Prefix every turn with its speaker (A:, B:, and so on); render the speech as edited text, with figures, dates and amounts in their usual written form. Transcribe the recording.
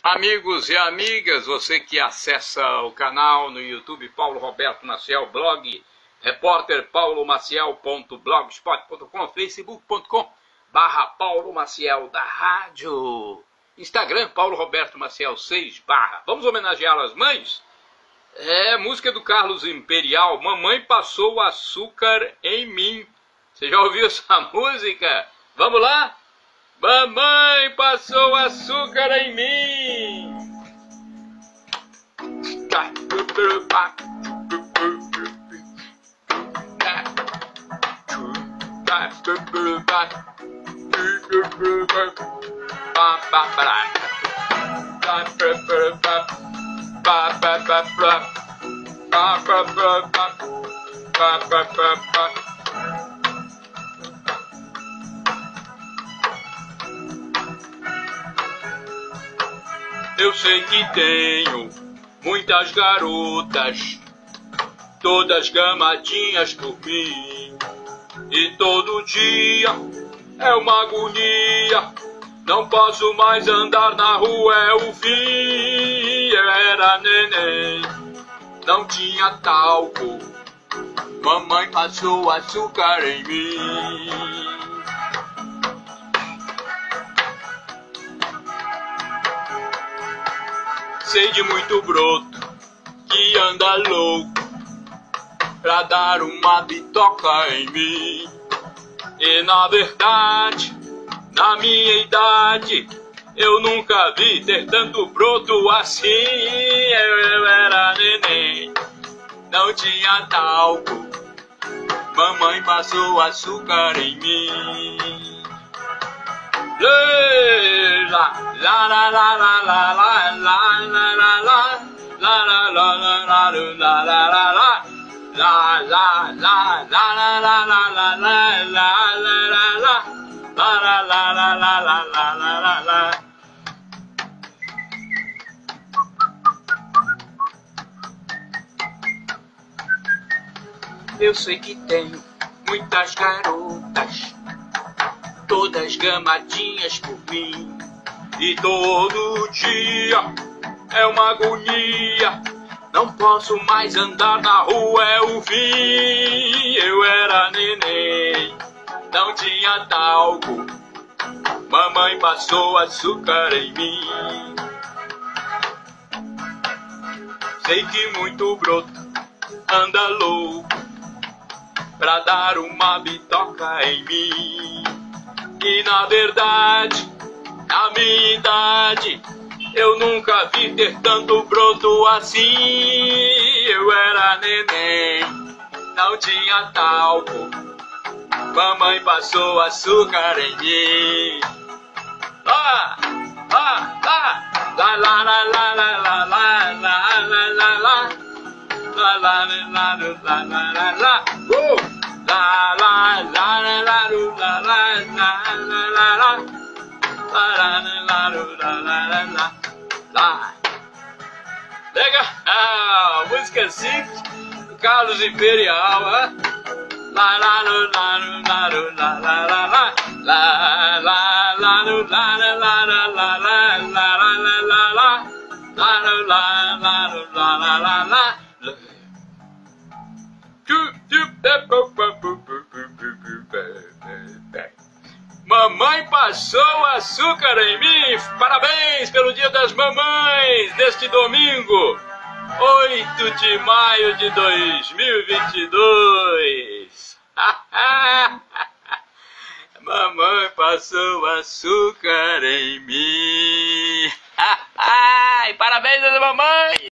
A: Amigos e amigas, você que acessa o canal no YouTube Paulo Roberto Maciel, blog repórterpaulomaciel.blogspot.com, facebook.com/Paulo Maciel da rádio, Instagram Paulo Roberto Maciel 6 /. Vamos homenagear as mães? Música do Carlos Imperial, Mamãe Passou Açúcar em Mim. Você já ouviu essa música? Vamos lá? Mamãe passou açúcar em mim. Eu sei que tenho muitas garotas, todas gamadinhas por mim, e todo dia é uma agonia. Não posso mais andar na rua, é o fim. Eu era neném, não tinha talco, mamãe passou açúcar em mim. Sei de muito broto que anda louco pra dar uma bitoca em mim. E na verdade, na minha idade, eu nunca vi ter tanto broto assim. Eu era neném, não tinha talco, mamãe passou açúcar em mim. La la la la la la la la la la la la la la la la la la. Eu sei que tenho muitas garotas, todas gamadinhas por mim, e todo dia é uma agonia. Não posso mais andar na rua, é o fim. Eu era neném, não tinha talco, mamãe passou açúcar em mim. Sei que muito broto anda louco pra dar uma bitoca em mim. E na verdade, na minha idade, eu nunca vi ter tanto broto assim. Eu era neném, não tinha talco, mamãe passou açúcar em mim. Lá, lá, lá, lá, lá, lá, lá, lá, lá, lá, lá, lá, lá, lá, lá, lá, lá, lá, lá. La la la la la la la la la la la. Legal, música simples do Carlos Imperial, la la la la la la la la la la la la la. Mamãe passou açúcar em mim. Parabéns pelo Dia das Mamães deste domingo, 8 de maio de 2022. Mamãe passou açúcar em mim. Parabéns, mamãe.